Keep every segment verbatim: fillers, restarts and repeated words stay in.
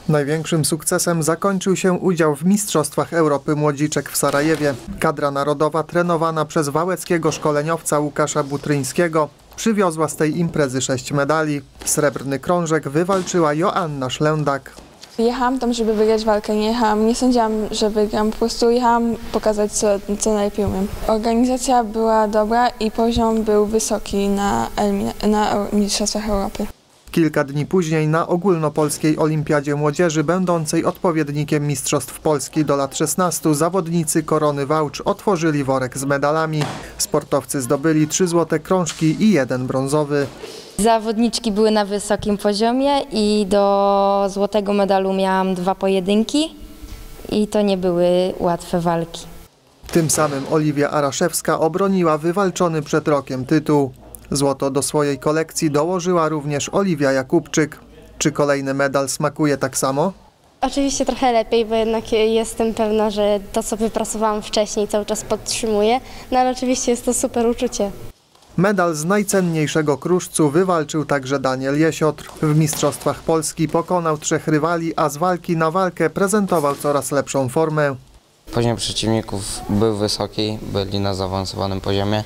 Największym sukcesem zakończył się udział w Mistrzostwach Europy Młodziczek w Sarajewie. Kadra narodowa trenowana przez wałeckiego szkoleniowca Łukasza Butryńskiego przywiozła z tej imprezy sześć medali. Srebrny krążek wywalczyła Joanna Szlędak. Jechałam tam, żeby wygrać walkę, nie jechałam, nie sądziłam, że wygram, po prostu jechałam pokazać, co, co najlepiej umiem. Organizacja była dobra i poziom był wysoki na, na Mistrzostwach Europy. Kilka dni później na ogólnopolskiej olimpiadzie młodzieży, będącej odpowiednikiem Mistrzostw Polski do lat szesnastu, zawodnicy Korony Wałcz otworzyli worek z medalami. Sportowcy zdobyli trzy złote krążki i jeden brązowy. Zawodniczki były na wysokim poziomie i do złotego medalu miałam dwa pojedynki i to nie były łatwe walki. Tym samym Oliwia Araszewska obroniła wywalczony przed rokiem tytuł. Złoto do swojej kolekcji dołożyła również Oliwia Jakubczyk. Czy kolejny medal smakuje tak samo? Oczywiście trochę lepiej, bo jednak jestem pewna, że to, co wypracowałam wcześniej, cały czas podtrzymuję, no ale oczywiście jest to super uczucie. Medal z najcenniejszego kruszcu wywalczył także Daniel Jesiotr. W Mistrzostwach Polski pokonał trzech rywali, a z walki na walkę prezentował coraz lepszą formę. Poziom przeciwników był wysoki, byli na zaawansowanym poziomie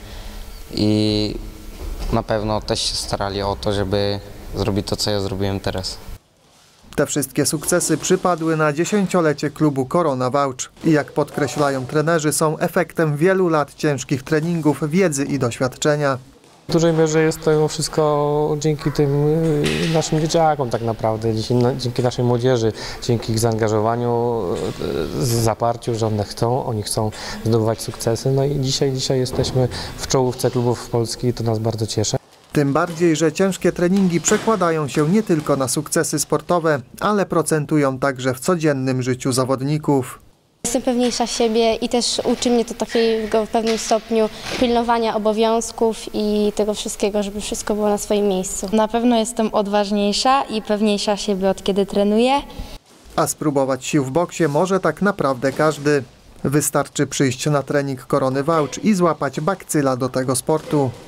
i na pewno też się starali o to, żeby zrobić to, co ja zrobiłem teraz. Te wszystkie sukcesy przypadły na dziesięciolecie klubu Korona Wałcz i jak podkreślają trenerzy, są efektem wielu lat ciężkich treningów, wiedzy i doświadczenia. W dużej mierze jest to wszystko dzięki tym naszym dzieciakom tak naprawdę, dzięki naszej młodzieży, dzięki ich zaangażowaniu, zaparciu, że one chcą, oni chcą zdobywać sukcesy. No i dzisiaj, dzisiaj jesteśmy w czołówce klubów Polski i to nas bardzo cieszy. Tym bardziej, że ciężkie treningi przekładają się nie tylko na sukcesy sportowe, ale procentują także w codziennym życiu zawodników. Jestem pewniejsza siebie i też uczy mnie to takiego w pewnym stopniu pilnowania obowiązków i tego wszystkiego, żeby wszystko było na swoim miejscu. Na pewno jestem odważniejsza i pewniejsza siebie, od kiedy trenuję. A spróbować sił w boksie może tak naprawdę każdy. Wystarczy przyjść na trening Korony Wałcz i złapać bakcyla do tego sportu.